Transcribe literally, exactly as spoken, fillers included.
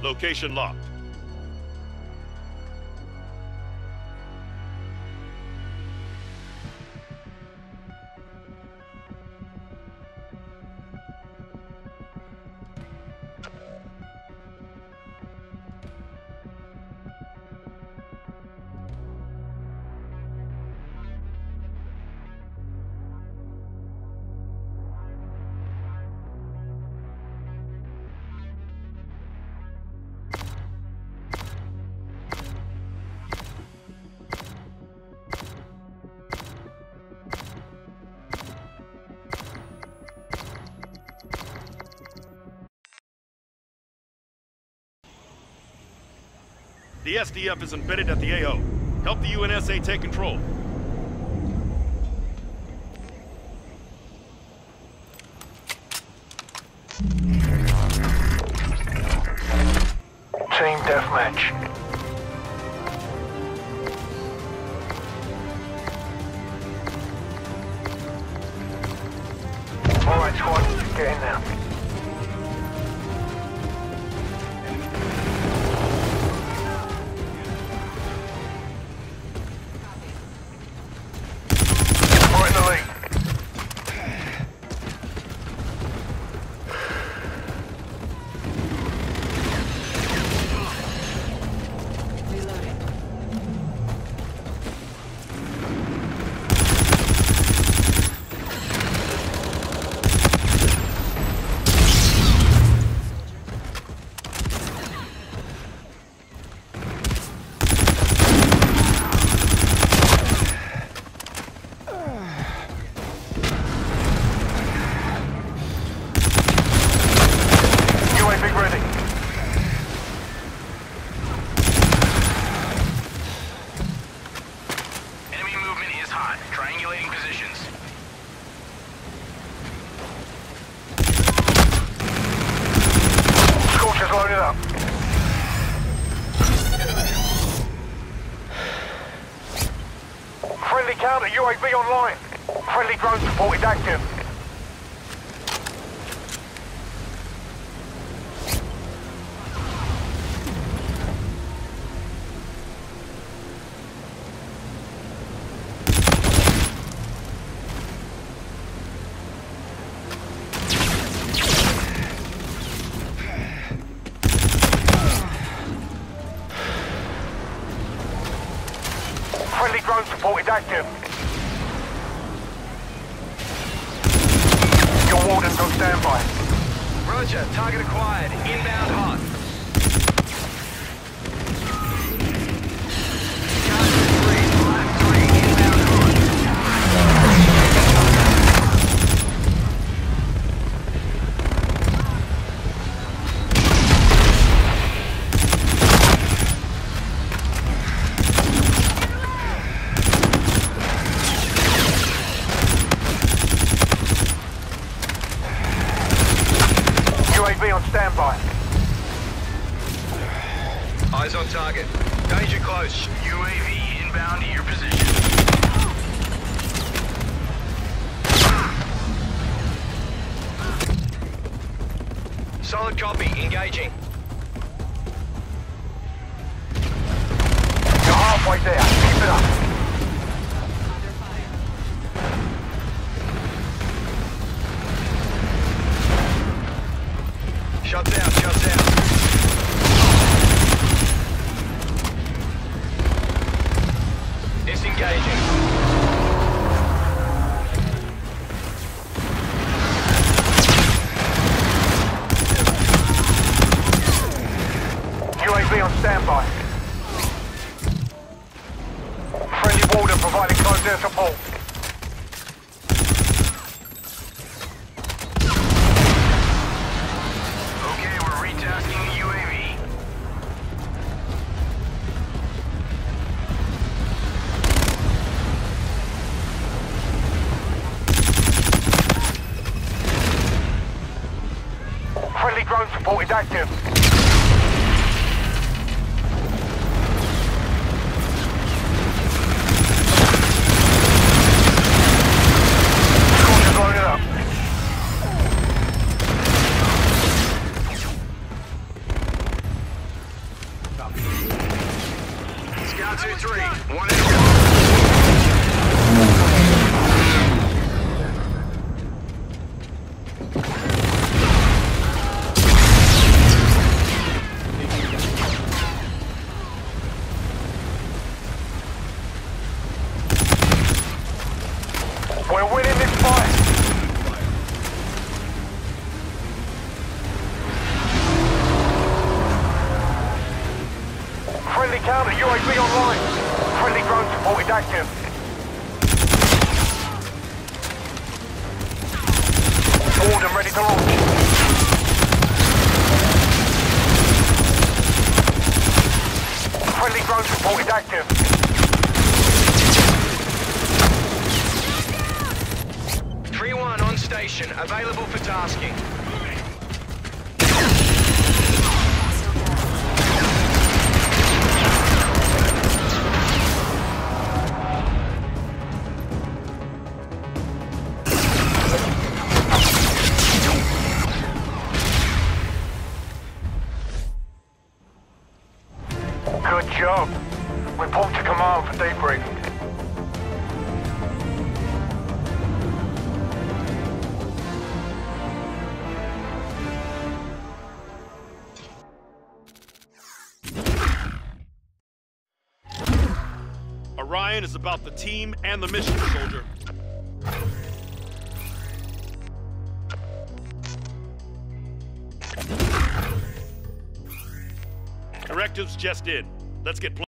Location locked. The S D F is embedded at the A O. Help the U N S A take control. Team deathmatch. Alright squad, get in there. Friendly counter U A V online. Friendly drone support is active. Friendly drone support is active. Your warden's on standby. Roger, target acquired. Inbound hot. Target three, flat three, inbound hot. U A V on standby. Eyes on target. Danger close. U A V inbound to your position. Solid copy. Engaging. You're halfway there. Keep it up. Shut down, shut down. Disengaging. U A V on standby. Friendly warden providing close air support. Okay, we're retasking the U A V. Friendly drone support is active. Scorcher's loaded up. We're winning this fight. Friendly counter, U A V online. Friendly drone support is active. Order ready to launch. Friendly drone support is active. three one on station, available for tasking. Good job. Report to command for debrief. Orion is about the team and the mission, soldier. Directives just in. Let's get